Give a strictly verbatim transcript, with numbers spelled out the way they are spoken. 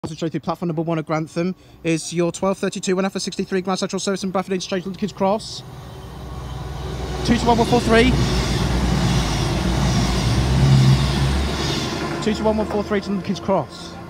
Through platform number one at Grantham is your twelve thirty-two one F sixty-three Grand Central Service and Bradford straight to Lincolnshire Cross. two to one one four three. two to one one four three to Lincolnshire Cross.